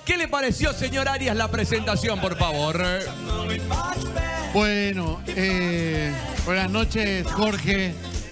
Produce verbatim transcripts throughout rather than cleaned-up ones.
¿Qué le pareció, señor Arias, la presentación, por favor? Bueno, eh, buenas noches, Jorge.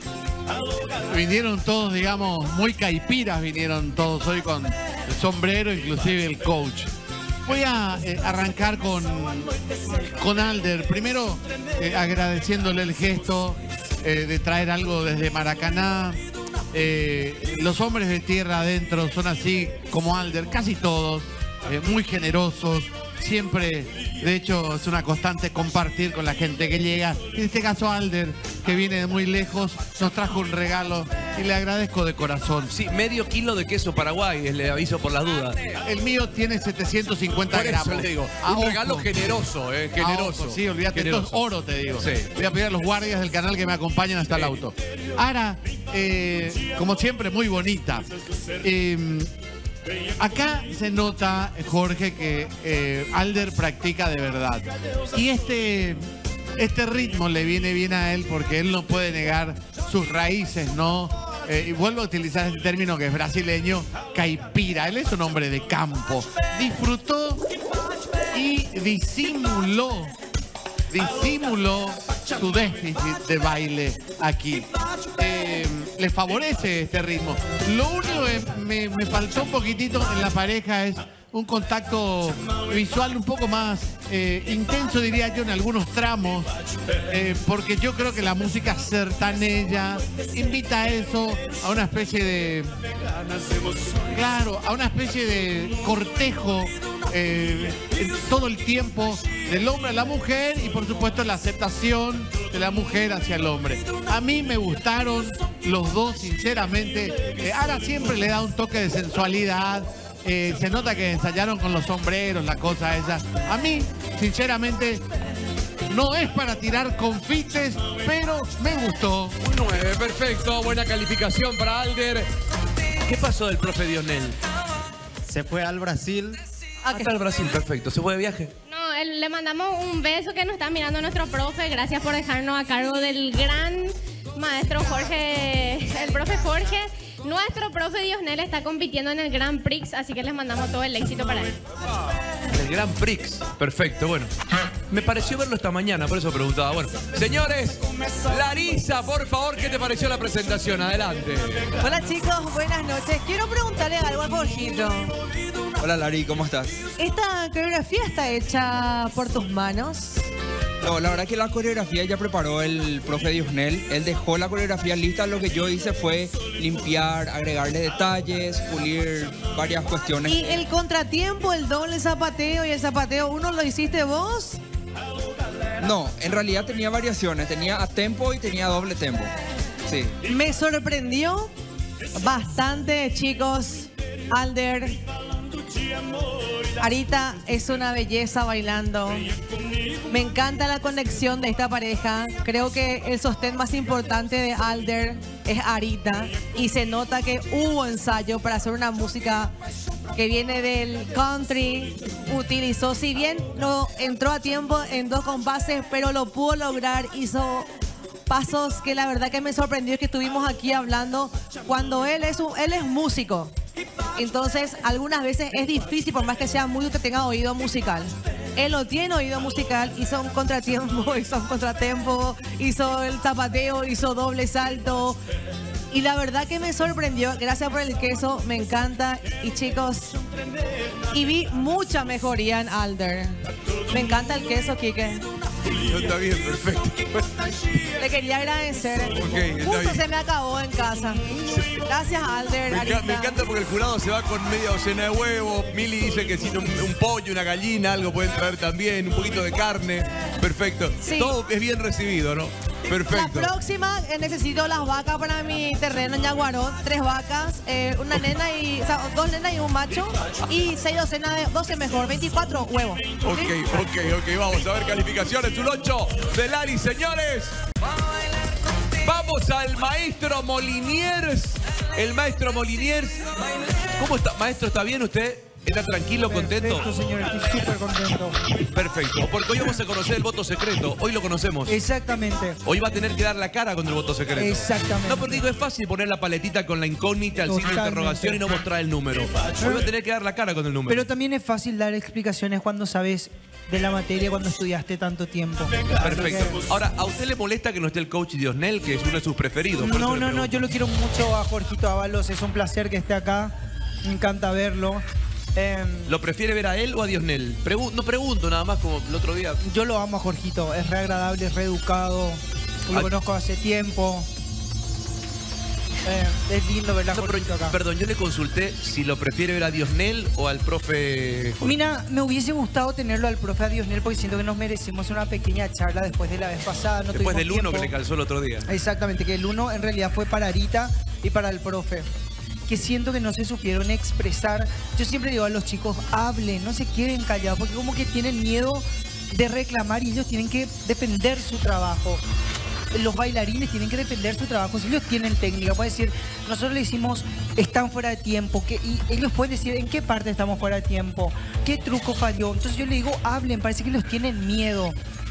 Vinieron todos, digamos, muy caipiras, vinieron todos hoy con el sombrero, inclusive el coach. Voy a eh, arrancar con, con Alder. Primero, eh, agradeciéndole el gesto eh, de traer algo desde Maracaná. Eh, los hombres de tierra adentro son así como Alder, casi todos, eh, muy generosos. Siempre, de hecho, es una constante compartir con la gente que llega. En este caso, Alder, que viene de muy lejos, nos trajo un regalo y le agradezco de corazón. Sí, medio kilo de queso Paraguay, le aviso por las dudas. El mío tiene setecientos cincuenta por gramos. Eso le digo, A un ojo. regalo generoso, eh, generoso. A ojo, sí, olvídate, generoso. esto es oro, te digo. Sí. Voy a pedir a los guardias del canal que me acompañen hasta Sí. el auto. Ahora, eh, como siempre, muy bonita. Eh, Acá se nota, Jorge, que eh, Alder practica de verdad. Y este, este ritmo le viene bien a él porque él no puede negar sus raíces, ¿no? Eh, y vuelvo a utilizar ese término que es brasileño, caipira. Él es un hombre de campo. Disfrutó y disimuló, disimuló su déficit de baile aquí. Eh, le favorece este ritmo. Lo único que me, me faltó un poquitito en la pareja es un contacto visual un poco más eh, intenso, diría yo, en algunos tramos, eh, porque yo creo que la música sertaneja invita a eso, a una especie de... Claro, a una especie de cortejo eh, todo el tiempo del hombre a la mujer y por supuesto la aceptación de la mujer hacia el hombre. A mí me gustaron los dos, sinceramente. Eh, Ara siempre le da un toque de sensualidad. Eh, se nota que ensayaron con los sombreros, la cosa esa. A mí, sinceramente, no es para tirar confites, pero me gustó. Un nueve, perfecto. Buena calificación para Alder. ¿Qué pasó del profe Dionel? Se fue al Brasil. Acá al Brasil, perfecto. ¿Se fue de viaje? No, él- le mandamos un beso que nos está mirando nuestro profe. Gracias por dejarnos a cargo del gran maestro Jorge, el profe Jorge. Nuestro profe Dionel está compitiendo en el Grand Prix, así que les mandamos todo el éxito para él. El Gran Prix. Perfecto, bueno. Me pareció verlo esta mañana, por eso preguntaba. Bueno, señores, Larisa, por favor, ¿qué te pareció la presentación? Adelante. Hola chicos, buenas noches. Quiero preguntarle algo a Jorgito. Hola Lari, ¿cómo estás? ¿Esta coreografía está hecha por tus manos? No, la verdad que la coreografía ya preparó el profe Dionel. Él dejó la coreografía lista. Lo que yo hice fue limpiar, agregarle detalles, pulir varias cuestiones. ¿Y el contratiempo, el doble zapateo y el zapateo, uno lo hiciste vos? No, en realidad tenía variaciones. Tenía a tempo y tenía doble tempo. Sí. Me sorprendió bastante, chicos. Alder, Arita es una belleza bailando. Me encanta la conexión de esta pareja. Creo que el sostén más importante de Alder es Arita. Y se nota que hubo ensayo para hacer una música que viene del country. Utilizó, si bien no entró a tiempo en dos compases, pero lo pudo lograr. Hizo pasos que la verdad que me sorprendió, que estuvimos aquí hablando. Cuando él es, un, él es músico. Entonces, algunas veces es difícil, por más que sea muy que tenga oído musical. Él no tiene oído musical, hizo un contratiempo, hizo un contratempo, hizo el zapateo, hizo doble salto. Y la verdad que me sorprendió. Gracias por el queso, me encanta. Y chicos, y vi mucha mejoría en Alder. Me encanta el queso, Quique. Está bien, perfecto. Le quería agradecer. Ok, está Justo bien. se me acabó en casa. Gracias, Alder. Me, enca- Arita. me encanta porque el jurado se va con media docena de huevos. Mili dice que si no, un, un pollo, una gallina, algo pueden traer también, un poquito de carne. Perfecto. Sí. Todo es bien recibido, ¿no? Perfecto. La próxima eh, necesito las vacas para mi terreno en Yaguarón. Tres vacas, eh, una nena y, o sea, dos nenas y un macho. Y seis docenas de, doce mejor, veinticuatro huevos. ¿Sí? Ok, ok, ok, vamos a ver calificaciones. Un ocho de Lari, señores. Vamos al maestro Moliniers. El maestro Moliniers. ¿Cómo está? Maestro, ¿está bien usted? ¿Está tranquilo, contento? Perfecto, señor, estoy súper contento. Perfecto, porque hoy vamos a conocer el voto secreto. Hoy lo conocemos. Exactamente. Hoy va a tener que dar la cara con el voto secreto. Exactamente. No, porque digo, es fácil poner la paletita con la incógnita, el signo de Totalmente. interrogación y no mostrar el número. Hoy va a tener que dar la cara con el número. Pero también es fácil dar explicaciones cuando sabes de la materia, cuando estudiaste tanto tiempo. Perfecto. Ahora, ¿a usted le molesta que no esté el coach Diosnel, que es uno de sus preferidos? Por eso No, le no, no, pregunto. yo lo quiero mucho a Jorgito Ábalos, es un placer que esté acá, me encanta verlo. Eh, ¿Lo prefiere ver a él o a Diosnel? Pregu- no pregunto, nada más como el otro día. yo lo amo a Jorgito, es re agradable, es re educado, lo Ay. conozco hace tiempo. Eh, es lindo ver a No, pero- Jorgito acá. perdón, yo le consulté si lo prefiere ver a Diosnel o al profe... Mira, me hubiese gustado tenerlo al profe Diosnel porque siento que nos merecemos una pequeña charla después de la vez pasada. No Después del tuvimos uno que le tiempo. calzó el otro día. Exactamente, que el uno en realidad fue para Arita y para el profe. Que siento que no se supieron expresar. Yo siempre digo a los chicos, hablen, no se queden callados, porque como que tienen miedo de reclamar y ellos tienen que defender su trabajo. Los bailarines tienen que defender su trabajo. Si ellos tienen técnica, puede decir, nosotros le decimos, están fuera de tiempo, que, y ellos pueden decir en qué parte estamos fuera de tiempo, qué truco falló. Entonces yo le digo, hablen, parece que ellos tienen miedo.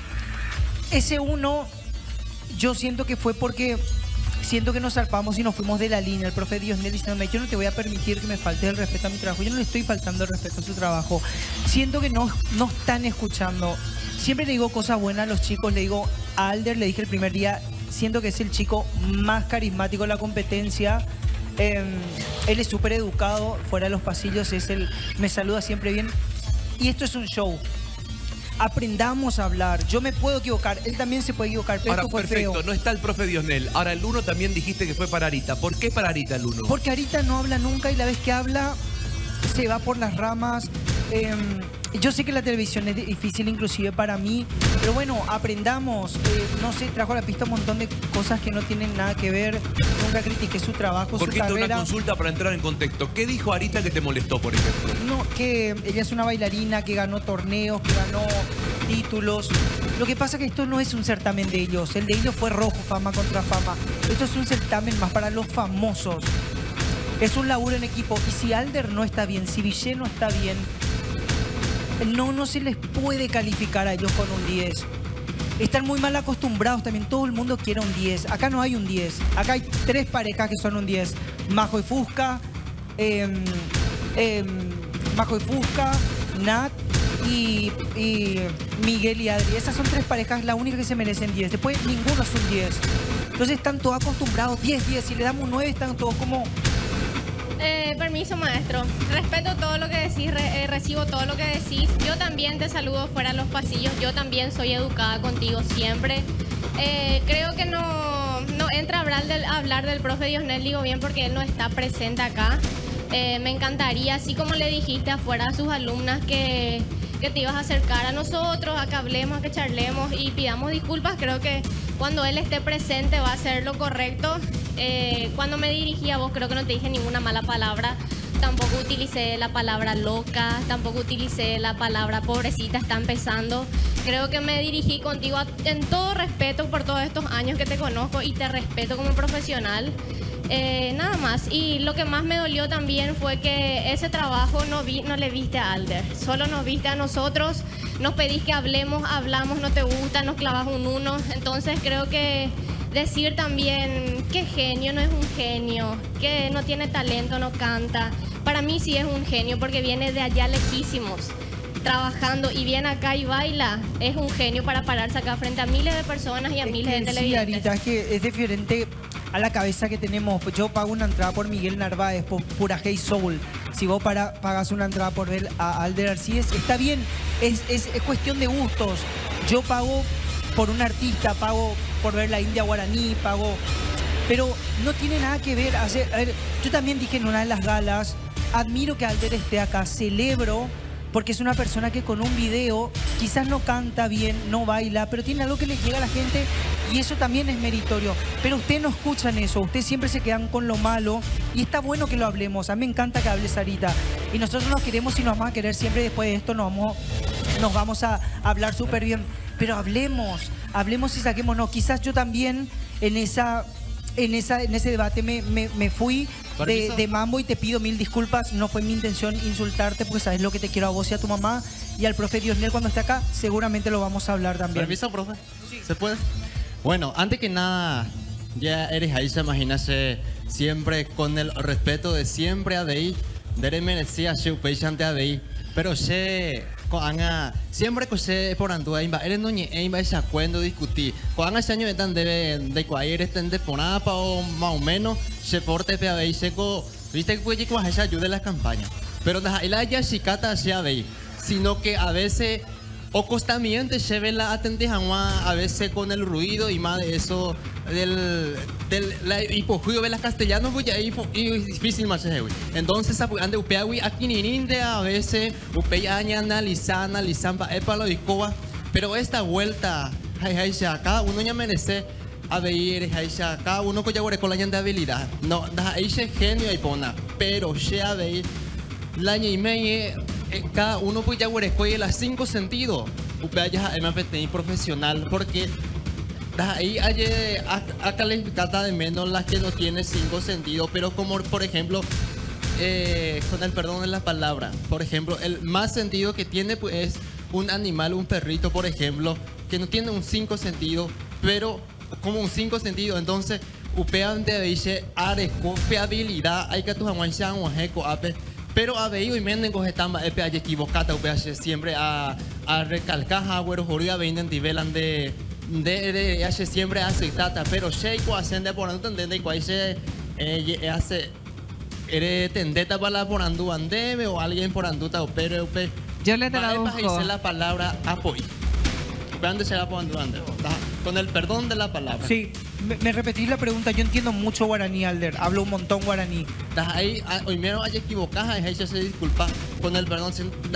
Ese uno, yo siento que fue porque siento que nos zarpamos y nos fuimos de la línea. El profe Diosnel diciéndome, yo no te voy a permitir que me falte el respeto a mi trabajo. Yo no le estoy faltando el respeto a su trabajo. Siento que no, no están escuchando. Siempre le digo cosas buenas a los chicos. Le digo, a Alder le dije el primer día, siento que es el chico más carismático de la competencia. Eh, él es súper educado, fuera de los pasillos, es el, me saluda siempre bien. Y esto es un show. Aprendamos a hablar. Yo me puedo equivocar, él también se puede equivocar, pero Ahora, esto fue perfecto, feo. no está el profe Diosnel. Ahora, el uno también dijiste que fue para Arita. ¿Por qué para Arita el uno? Porque Arita no habla nunca y la vez que habla se va por las ramas. Eh, yo sé que la televisión es difícil inclusive para mí, pero bueno, aprendamos. Eh, no sé, trajo a la pista un montón de cosas que no tienen nada que ver. Nunca critiqué su trabajo, su Jorgito, una carrera. consulta para entrar en contexto. ¿Qué dijo Arita que te molestó, por ejemplo? No, que ella es una bailarina que ganó torneos, que ganó títulos. Lo que pasa es que esto no es un certamen de ellos. El de ellos fue rojo, fama contra fama. Esto es un certamen más para los famosos. Es un laburo en equipo. Y si Alder no está bien, si Villé no está bien, no, no se les puede calificar a ellos con un diez. Están muy mal acostumbrados también. Todo el mundo quiere un diez. Acá no hay un diez. Acá hay tres parejas que son un diez. Majo y Fusca, eh, eh, Majo y Fusca, Nat y, y Miguel y Adri. Esas son tres parejas, la única que se merecen diez. Después ninguno es un diez. Entonces están todos acostumbrados, diez, diez. Si le damos nueve, están todos como... Eh, permiso, maestro. Respeto todo lo que decís, re- eh, recibo todo lo que decís. Yo también te saludo fuera de los pasillos. Yo también soy educada contigo siempre. Eh, creo que no, no entra a hablar del, a hablar del profe Diosnel, digo bien, porque él no está presente acá. Eh, me encantaría, así como le dijiste afuera a sus alumnas que, que te ibas a acercar a nosotros, a que hablemos, a que charlemos y pidamos disculpas. Creo que cuando él esté presente va a ser lo correcto. Eh, cuando me dirigí a vos creo que no te dije ninguna mala palabra. Tampoco utilicé la palabra loca, tampoco utilicé la palabra pobrecita, está empezando. Creo que me dirigí contigo a- en todo respeto por todos estos años que te conozco y te respeto como profesional. Eh, nada más. Y lo que más me dolió también fue que ese trabajo no, vi, no le viste a Alder. Solo nos viste a nosotros. Nos pedís que hablemos, hablamos, no te gusta, nos clavas un uno. Entonces creo que decir también que genio no es un genio, que no tiene talento, no canta. Para mí sí es un genio porque viene de allá lejísimos, trabajando y viene acá y baila. Es un genio para pararse acá frente a miles de personas y a Es miles de que sí, televidentes. Arita, es que es diferente a la cabeza que tenemos. Yo pago una entrada por Miguel Narváez, por pura Hey Soul. Si vos para, pagas una entrada por ver a Alder Arcíez, está bien, es, es, es cuestión de gustos. Yo pago por un artista, pago por ver la India Guaraní, pago... Pero no tiene nada que ver. Hacer, a ver, yo también dije en una de las galas, admiro que Alder esté acá, celebro, porque es una persona que con un video quizás no canta bien, no baila, pero tiene algo que le llega a la gente y eso también es meritorio. Pero ustedes no escuchan eso, ustedes siempre se quedan con lo malo y está bueno que lo hablemos. A mí me encanta que hables, Sarita. Y nosotros nos queremos y nos vamos a querer siempre. Después de esto nos vamos, nos vamos a hablar súper bien. Pero hablemos, hablemos y saquémonos. Quizás yo también en esa... en, esa, en ese debate me, me, me fui de, Permiso. de mambo y te pido mil disculpas. No fue mi intención insultarte porque sabes lo que te quiero a vos y a tu mamá. Y al profe Diosnel cuando esté acá, seguramente lo vamos a hablar también. Permiso, profe. ¿Se puede? Bueno, antes que nada, ya eres ahí, se imagínase, siempre con el respeto de siempre a Dei, de merecía se upechante a Dei, pero se coanga siempre que se por andua imba eres no ni imba esa cuento discutir coanga ese año tan debe de cuair estén de ponapa o más o menos se porte pe a Dei seco viste que puede que esa ayuda en las campañas, pero deja la ya chicata hacia Dei, sino que a veces o costamiento se ve la atendeja a veces con el ruido y más de eso del del la hipojuego de las castellanos voy ahí y difícil más es güey. Entonces ande upea güey aquí ni ninde a veces upea aña analizar analizar para el palo de coba, pero esta vuelta hay hay cada uno ya merece a ver hay cada uno que ya con la de habilidad no da ahí se genio y pona, pero se a ver la y media cada uno pues ya escoge las cinco sentidos. Upea ya es más profesional porque ahí hay a calificada de menos las que no tienen cinco sentidos, pero como por ejemplo eh, con el perdón de la palabra, por ejemplo el más sentido que tiene pues es un animal, un perrito por ejemplo, que no tiene un cinco sentido, pero como un cinco sentido, entonces upea de dice areco habilidad hay que tu jamás sean un eco ape. Pero a ver, y me han cogetado el peaje equivocado, peaje siempre a, a recalcar, a ver, joría, venden nivelan de, de, de, hace siempre aceptata, pero Sheiko hacen por andu, entende, y cuál se hace, eres tendeta para por andu, andeme, o alguien por anduta, o pero, pero, Yo le traduzco. dice la palabra apoyo. ¿Dónde será por andu, ande? Con el perdón de la palabra. Sí, me, me repetís la pregunta. Yo entiendo mucho guaraní, Alder. Hablo un montón guaraní. Ahí, hoy menos hay equivocada, ahí se disculpa con el perdón.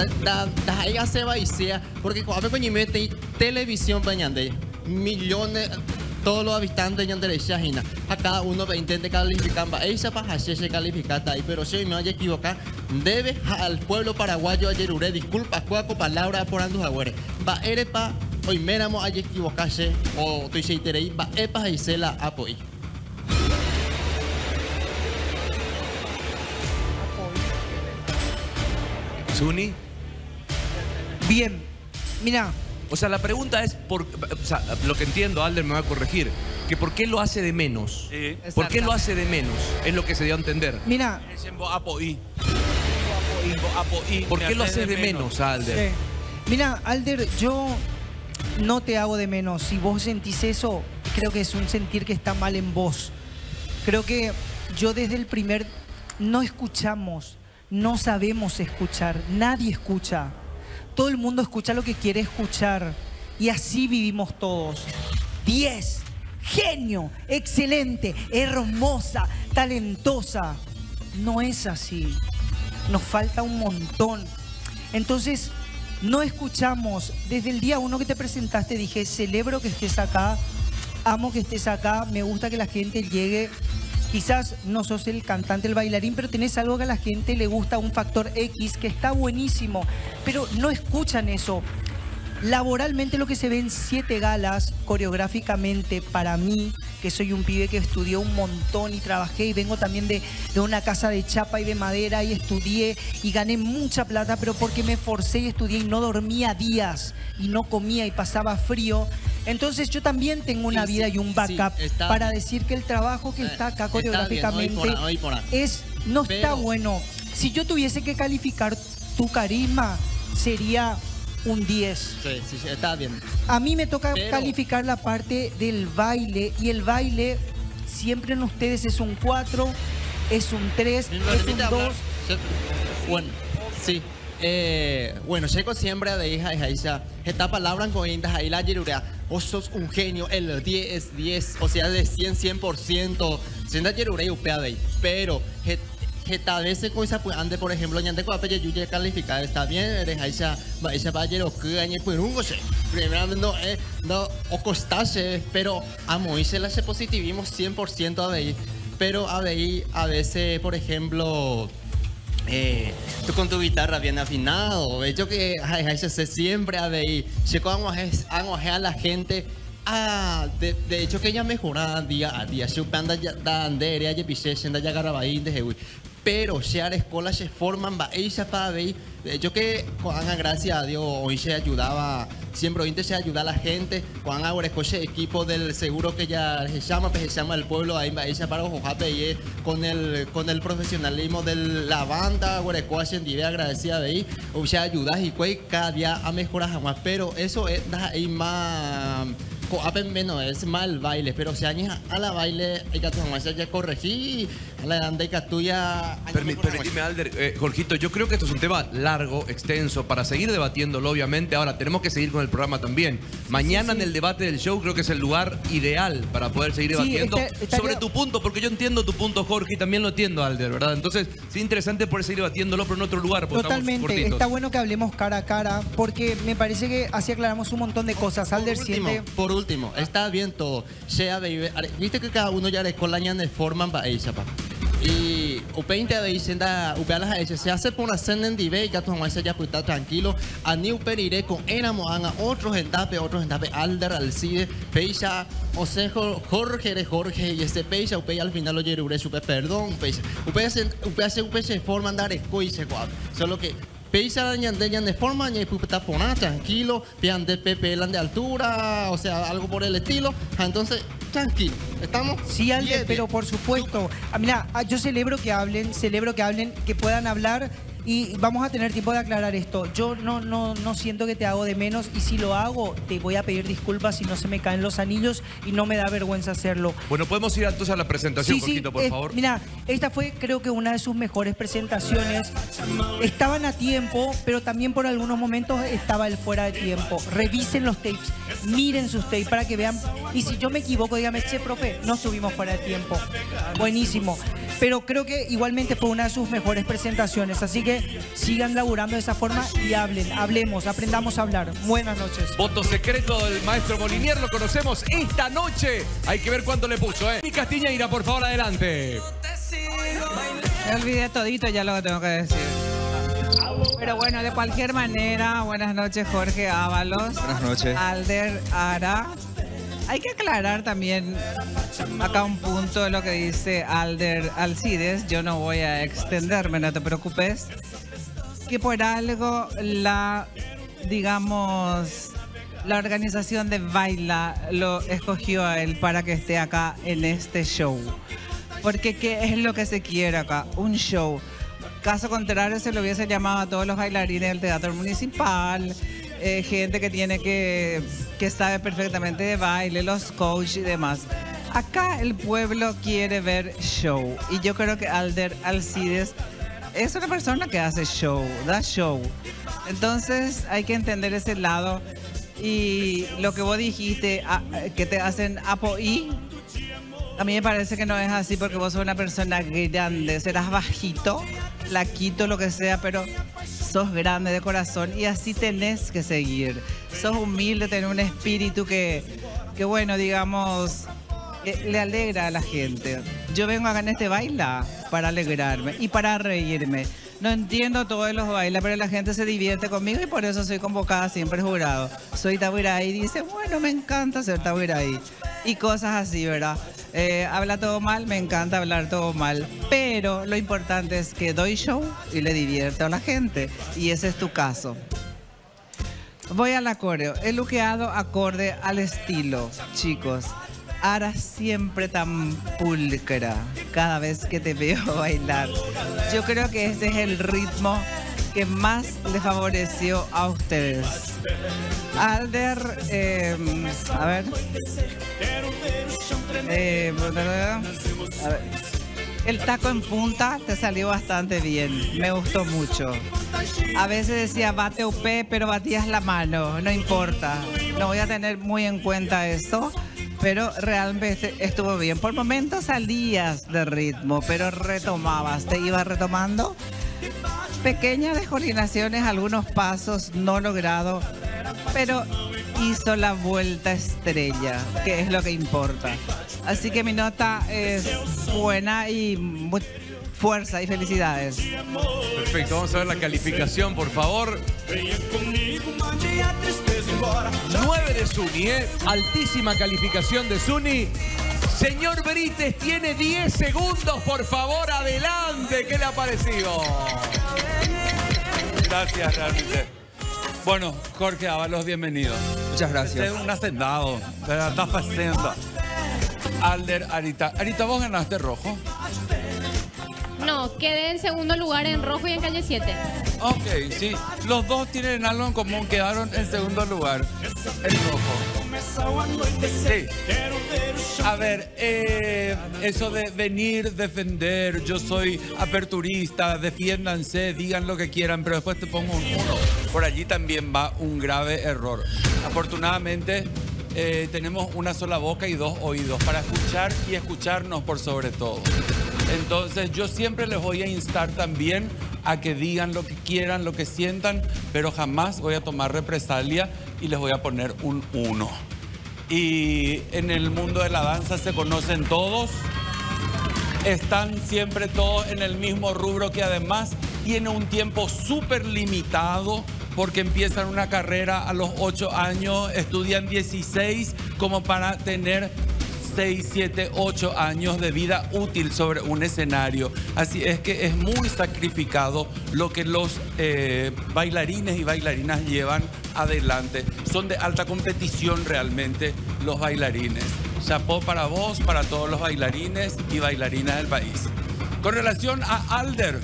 Ahí hace va y sea, porque cuando me mete televisión bañando millones, todos los habitantes de derecha a cada uno intenta calificar, esa para se calificada ahí, pero si hoy me vaya a equivocar, debe al pueblo paraguayo ayer uré disculpas, cuaco palabra por andu agüere. Va erepa hoy meramos hay equivocarse o estoy seiterei va epa y se la apoy. Zuni. Bien, mira, O sea, la pregunta es, por, o sea, lo que entiendo, Alder me va a corregir, que por qué lo hace de menos. Sí. ¿Por qué lo hace de menos? Es lo que se dio a entender. mira. ¿Por qué lo haces de menos, Alder? Sí. Mira, Alder, yo no te hago de menos. Si vos sentís eso, creo que es un sentir que está mal en vos. Creo que yo desde el primer... No escuchamos, no sabemos escuchar, nadie escucha. Todo el mundo escucha lo que quiere escuchar. Y así vivimos todos. diez, genio, excelente, hermosa, talentosa. No es así. Nos falta un montón. Entonces, no escuchamos. Desde el día uno que te presentaste dije, celebro que estés acá, amo que estés acá, me gusta que la gente llegue. Quizás no sos el cantante, el bailarín, pero tenés algo que a la gente le gusta, un factor X, que está buenísimo. Pero no escuchan eso. Laboralmente lo que se ve en siete galas, coreográficamente, para mí, que soy un pibe que estudió un montón y trabajé y vengo también de, de una casa de chapa y de madera y estudié y gané mucha plata, pero porque me forcé y estudié y no dormía días y no comía y pasaba frío. Entonces yo también tengo una Sí, vida sí, y un backup sí, está para bien. decir que el trabajo que Eh, está acá está coreográficamente bien, hoy por ahí, hoy por ahí. es, no está Pero- bueno. Si yo tuviese que calificar tu carisma, sería un diez. Sí, sí, sí, está bien. A mí me toca Pero- calificar la parte del baile y el baile siempre en ustedes es un cuatro, es un tres, ¿Me es un permite hablar? dos. Sí. Bueno, sí. Eh, bueno, checo siempre de hija y hija. Esta palabra con indas ahí la yerurea. Vos sos un genio, el diez es diez, o sea, de cien, cien por ciento. Siendo yerurea y upea de ahí. Pero, que tal vez se cosa pues ande por ejemplo ñande con apellido yuye calificada está bien eres aisha aisha va yero que añe pues un goce primeramente no eh no o costase pero a Moisés la se positivismo cien por ciento a ver pero a ver a veces por ejemplo eh, tú con tu guitarra bien afinado ves yo que aisha se siempre a ver se con a la gente Ah, de, de hecho que ella mejora día a día. Se anda da andere, ella pise, se anda ya garabaín de hewi. Pero se hará escuela se forman va ella para ver. De hecho que Juan gracias a Dios hoy se ayudaba, siempre hoy se ayuda a la gente. Juan ahora ese equipo del seguro que ya se llama, pues se llama el pueblo ahí va ella para ojojape con el con el profesionalismo de la banda, ahora en día agradecida de ahí. O sea ayuda y que cada día a mejorar jamás, pero eso es ahí más coapen menos es mal baile, pero si años a la baile hay que tomar ya corregir a la de que tuya. Permíteme, Alder, eh, Jorgito, yo creo que esto es un tema largo, extenso, para seguir debatiéndolo, obviamente. Ahora, tenemos que seguir con el programa también. Mañana sí, sí. en el debate del show creo que es el lugar ideal para poder seguir debatiendo sí, está, está sobre tu punto, porque yo entiendo tu punto, Jorge, y también lo entiendo, Alder, ¿verdad? Entonces, sí, interesante poder seguir debatiéndolo, pero en otro lugar. Totalmente, está bueno que hablemos cara a cara, porque me parece que así aclaramos un montón de cosas. Alder por último, siente... Por último, está bien todo. Sea de, viste que cada uno ya le colañan de forma para ella, pa. Y upeinte de dicienda upealas a ella se hace por una cena en dive y ya tomamos ese ya pues está tranquilo a ni uperire con éramos a otros entape otros entape Alder Alcide Peisa Osejo Jorge de Jorge y este Peisa upea al final lo yerure supe perdón Peisa upea se upea se upea se forma andar escoise guap solo que Peisa dañan de forma y está pona tranquilo pian de pepe de altura o sea algo por el estilo entonces tranquilo estamos sí Alder, pero por supuesto ah, mira yo celebro que hablen celebro que hablen que puedan hablar y vamos a tener tiempo de aclarar esto. Yo no, no, no siento que te hago de menos y si lo hago te voy a pedir disculpas si no se me caen los anillos y no me da vergüenza hacerlo. Bueno, podemos ir entonces a la presentación, sí, Jorgito, sí, por eh, favor. Mira, esta fue creo que una de sus mejores presentaciones. Estaban a tiempo, pero también por algunos momentos estaba el fuera de tiempo. Revisen los tapes, miren sus tapes para que vean. Y si yo me equivoco, dígame, che, profe, no estuvimos fuera de tiempo. Buenísimo. Pero creo que igualmente fue una de sus mejores presentaciones. Así que sigan laburando de esa forma y hablen, hablemos, aprendamos a hablar. Buenas noches. Voto secreto del maestro Molinier, lo conocemos esta noche. Hay que ver cuánto le puso, ¿eh? Y Castiñeira, por favor, adelante. Me olvidé todito ya lo que tengo que decir. Pero bueno, de cualquier manera, buenas noches, Jorge Ábalos. Buenas noches. Alder Ara. Hay que aclarar también acá un punto de lo que dice Alder Alcides. Yo no voy a extenderme, no te preocupes. Que por algo la, digamos, la organización de Baila lo escogió a él para que esté acá en este show. Porque ¿qué es lo que se quiere acá? Un show. Caso contrario, se lo hubiese llamado a todos los bailarines del Teatro Municipal, eh, gente que tiene que, que sabe perfectamente de baile, los coaches y demás. Acá el pueblo quiere ver show. Y yo creo que Alder Alcides es una persona que hace show, da show. Entonces hay que entender ese lado. Y lo que vos dijiste, a, que te hacen apoí, a mí me parece que no es así porque vos sos una persona grande, serás bajito, flaquito, lo que sea, pero sos grande de corazón y así tenés que seguir. Sos humilde, tenés un espíritu que, que bueno, digamos, que le alegra a la gente. Yo vengo acá en este baila para alegrarme y para reírme. No entiendo todos los bailes, pero la gente se divierte conmigo y por eso soy convocada siempre jurado. Soy Tabuiray y dice, bueno, me encanta ser Tabuiray. Y cosas así, ¿verdad? Eh, habla todo mal, me encanta hablar todo mal. Pero lo importante es que doy show y le divierto a la gente. Y ese es tu caso. Voy al coreo. He luqueado acorde al estilo, chicos. Ara siempre tan pulcra cada vez que te veo bailar. Yo creo que este es el ritmo que más le favoreció a ustedes. Alder, eh, a ver. Eh, a ver. El taco en punta te salió bastante bien, me gustó mucho. A veces decía bate U P, pero batías la mano, no importa. No voy a tener muy en cuenta eso. Pero realmente estuvo bien. Por momentos salías de ritmo, pero retomabas, te ibas retomando. Pequeñas descoordinaciones, algunos pasos no logrados, pero hizo la vuelta estrella, que es lo que importa. Así que mi nota es buena y muy fuerza y felicidades. Perfecto, vamos a ver la calificación, por favor. nueve de de Zuni, ¿eh? Altísima calificación de Zuni. Señor Brites, tiene diez segundos, por favor, adelante. ¿Qué le ha parecido? Gracias, realmente. Bueno, Jorge Ábalos, bienvenido. Muchas gracias. Este es un hacendado, ¿verdad? Está haciendo. Alder, Arita. Arita, ¿vos ganaste rojo? No, quedé en segundo lugar en rojo y en calle siete. Ok, sí. Los dos tienen algo en común, quedaron en segundo lugar. El rojo. Sí. A ver, eh, eso de venir, defender, yo soy aperturista, defiéndanse, digan lo que quieran, pero después te pongo un uno. Por allí también va un grave error. Afortunadamente, eh, tenemos una sola boca y dos oídos para escuchar y escucharnos por sobre todo. Entonces yo siempre les voy a instar también a que digan lo que quieran, lo que sientan, pero jamás voy a tomar represalia y les voy a poner un uno. Y en el mundo de la danza se conocen todos, están siempre todos en el mismo rubro, que además tiene un tiempo súper limitado, porque empiezan una carrera a los ocho años, estudian dieciséis como para tener seis, siete, ocho años de vida útil sobre un escenario. Así es que es muy sacrificado lo que los eh, bailarines y bailarinas llevan adelante. Son de alta competición realmente los bailarines. Chapó para vos, para todos los bailarines y bailarinas del país. Con relación a Alder,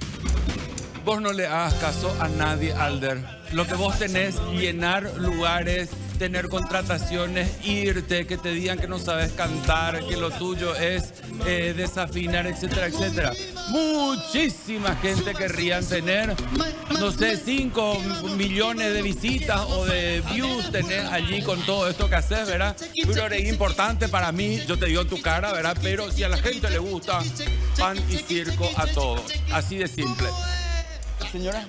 vos no le hagas caso a nadie, Alder. Lo que vos tenés, llenar lugares, tener contrataciones, irte, que te digan que no sabes cantar, que lo tuyo es eh, desafinar, etcétera, etcétera. Muchísima gente querrían tener, no sé, cinco millones de visitas o de views tener allí con todo esto que haces, ¿verdad? Pero es importante para mí, yo te digo en tu cara, ¿verdad? Pero si a la gente le gusta, pan y circo a todos. Así de simple. Señora.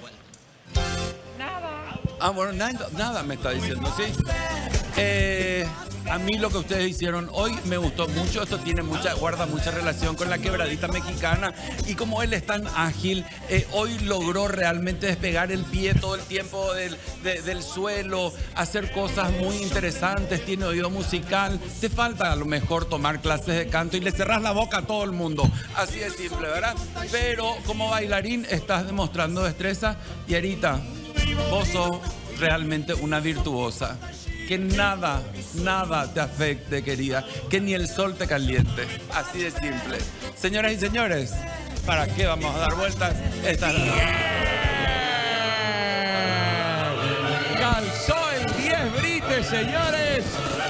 Ah, bueno, nada, nada me está diciendo, ¿sí? Eh, a mí lo que ustedes hicieron hoy me gustó mucho. Esto tiene mucha, guarda mucha relación con la quebradita mexicana. Y como él es tan ágil, eh, hoy logró realmente despegar el pie todo el tiempo del, de, del suelo, hacer cosas muy interesantes, tiene oído musical. Te falta a lo mejor tomar clases de canto y le cerrás la boca a todo el mundo. Así de simple, ¿verdad? Pero como bailarín estás demostrando destreza. Y Arita, vos sos realmente una virtuosa. Que nada, nada te afecte, querida. Que ni el sol te caliente. Así de simple. Señoras y señores, ¿para qué vamos a dar vueltas? Esta es la... Calzó el diez Brites, señores.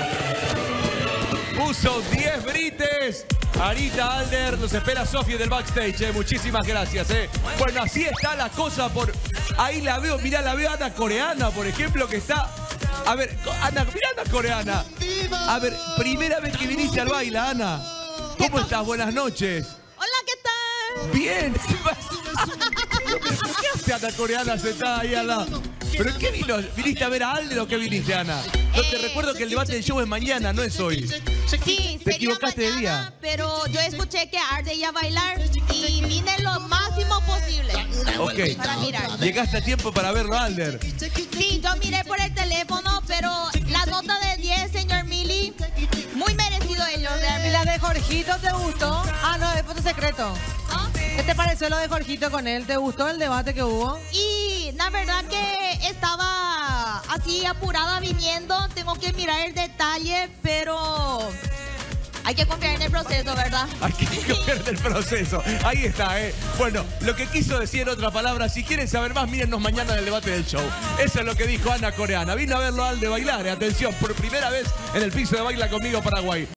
Puso diez Brites. Arita Alder, nos espera Sofía del backstage, eh. Muchísimas gracias, eh. Bueno, así está la cosa por... Ahí la veo, mirá, la veo a Ana Coreana, por ejemplo, que está... A ver, Ana, mirá Ana Coreana. A ver, primera vez que viniste al baile, Ana. ¿Cómo estás? Buenas noches. Hola, ¿qué tal? Bien. ¿Por qué hace Ana Coreana sentada ahí al lado? ¿Pero qué vino? ¿Viniste a ver a Alder o qué viniste, Ana? No te Eh, recuerdo que el debate del show es mañana, no es hoy. Sí, Te sería equivocaste de mañana, día. pero yo escuché que Alder iba a bailar y vine lo máximo posible Ok. para mirar. Llegaste a tiempo para verlo, Alder. Sí, yo miré por el teléfono, pero la nota de diez, señor Mili, muy merecido ellos. ¿Y la de Jorgito te gustó? Ah, no, es foto secreto. ¿Ah? ¿Qué te pareció lo de Jorgito con él? ¿Te gustó el debate que hubo? Y la verdad que estaba así apurada viniendo, tengo que mirar el detalle, pero hay que confiar en el proceso, ¿verdad? Hay que coger del proceso. Ahí está, ¿eh? Bueno, lo que quiso decir en otra palabra, si quieren saber más, mírennos mañana en el debate del show. Eso es lo que dijo Ana Coreana. Vino a verlo al de bailar, ¿eh? Atención, por primera vez en el piso de Baila Conmigo Paraguay.